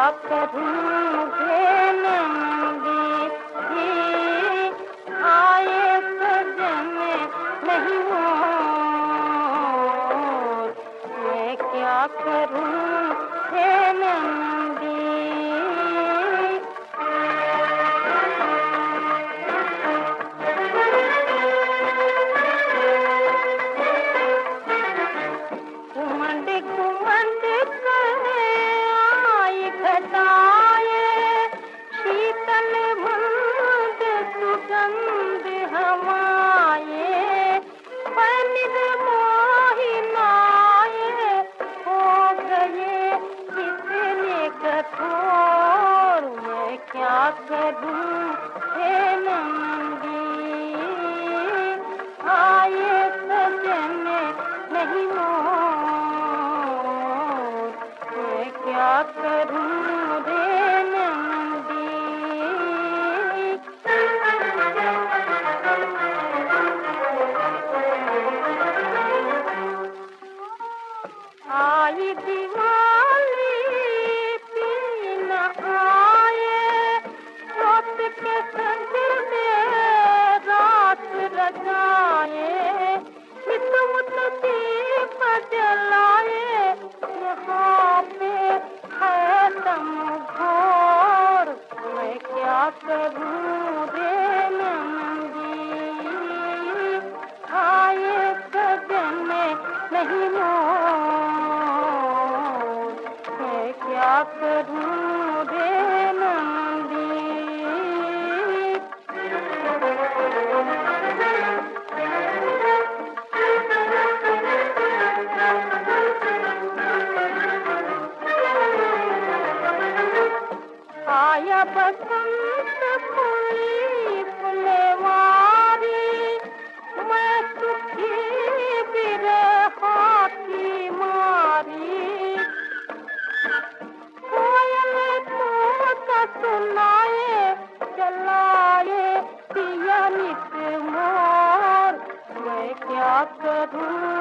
करूं नंदी आए सजन नहीं मोर मैं क्या करूं हे नंदी घुमंड घुमंड करे आई घटाए शीतल मंद सुगंध हवाए पनिर मोहिनाए हो गए कितने कठोर मैं क्या करूं हे नंदी आए सजन नहीं मोर मैं क्या करूं रे नंदी आई दिवाली पीन आए रात के संग में रात रजाए हितमुत दीप जलाए यहाँ पे है दम घोर मैं क्या करूं रे नंदी आए सजन नहीं मोर मैं क्या करूं रे नंदी आया बसंत फूली फुलवारी मैं सुखी बिरहा की मारी कोयल तोता सुनाए चलाए पिया नित मोर मैं क्या करूं